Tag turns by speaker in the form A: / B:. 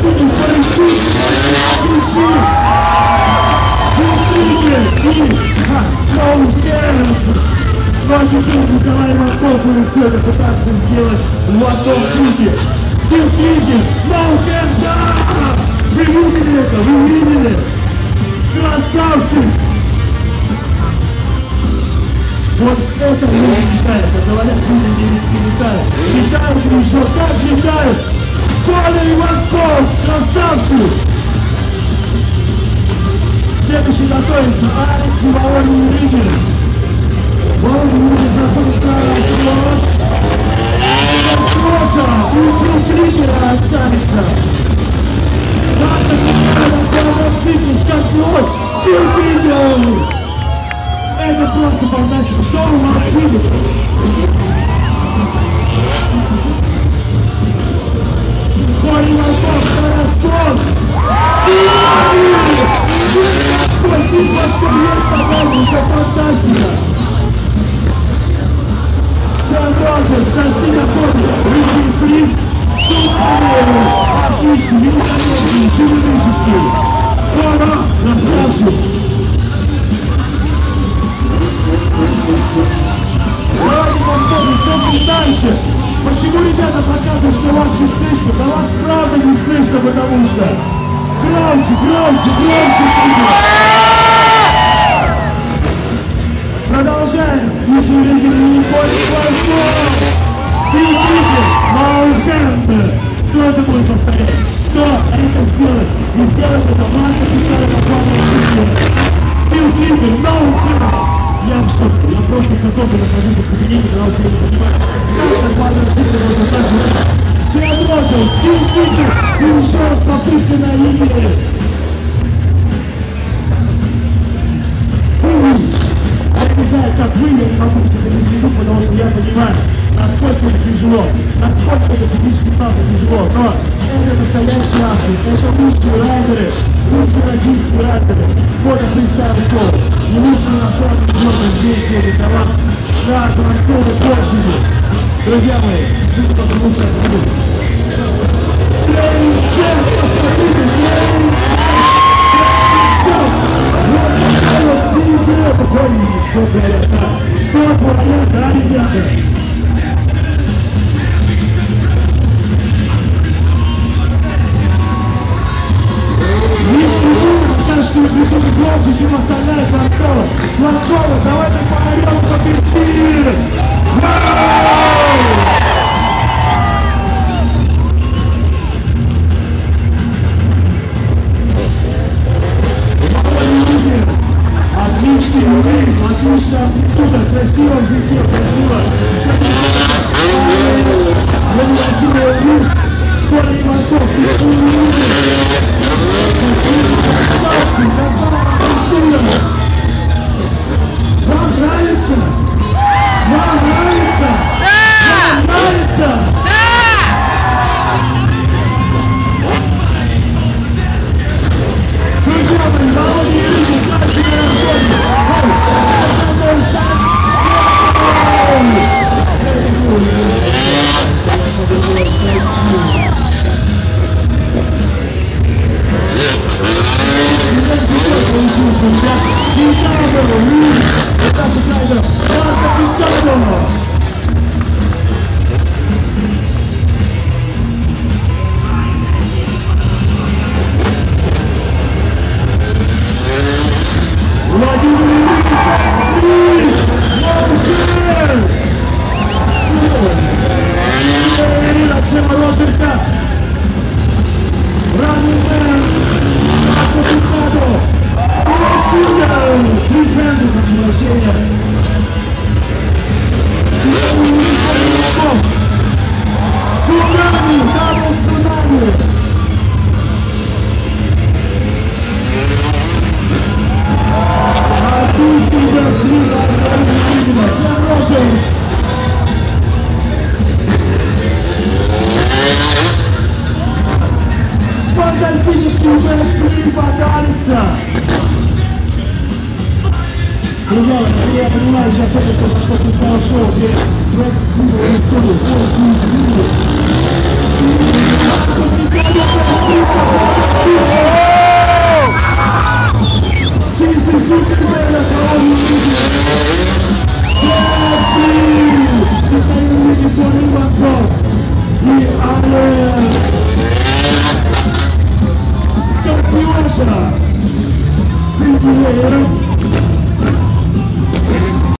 A: сидим, порычи, кричи. Смотрите, ну а теперь Николай Иванков будет все это пытаться сделать в одном круге. Филтригер, ноу-хенда! Вы видели это? Вы видели? Красавчик! Вот это люди летают, а говорят, люди не летают. Летают и еще как летают! Коля Иванков, красавчик! Следующий готовится Алекс и Володя Ригер. Володя Ригер заходит на Проша, и Филтригера от Алекса. Циклус, контроль, Филтригер! Это просто фантастика. Что вы молчите? Коля Иванков, Тараскон! Ты вообще нет подарок, это фантастика! Сэм Роджерс, Кристина Коди, Рики Фриз, Сумария, отличный, великолепный, чудовищный! Коля, красавчик! Давайте посмотрим, что же дальше. Почему ребята показывают, что вас не слышно? Да вас правда не слышно, потому что громче, громче, громче. Продолжаем. Если вы не поняли, Филтригер, ноу-хенда. Кто это будет повторять? Кто это сделает? И сделает это Марка Писарова. Филтригер, ноу-хенда. Я в шоке, я просто готов нахожусь в оцепенении, потому что я не понимаю, как нормально цифры можно так делать. Сэм Роджерс, Филтригер, и еще раз попытка на игре. Я не знаю, как вы, я не могу себе довести руку, потому что я понимаю, насколько это тяжело, насколько это физически правда тяжело, но это настоящие асы, это лучшие райдеры, лучшие российские райдеры, года фристайл-шоу. И лучший иностранный город здесь сегодня для вас на Дворцовой площади. Друзья мои, судя по всему, сейчас будет. Что творят, да, ребята? Что вы кричите громче, чем остальная Дворцова. Дворцова, давайте поорем, покричи! Отличный ритм, отличная амплитуда, красиво взлетел, красиво. Красивый ритм, Коля Иванков, вам нравится? Вам нравится? Да! Вам нравится? Да! Друзья мои, Володя Ригер, как себя расходит? Фантастический бэк-клип от Алекса! Друзья, я понимаю, сейчас только что прошло фристайл шоу, где бэк-клиповую историю полностью не видели. Super Bella, Paolo Scampioscia, Sentiero,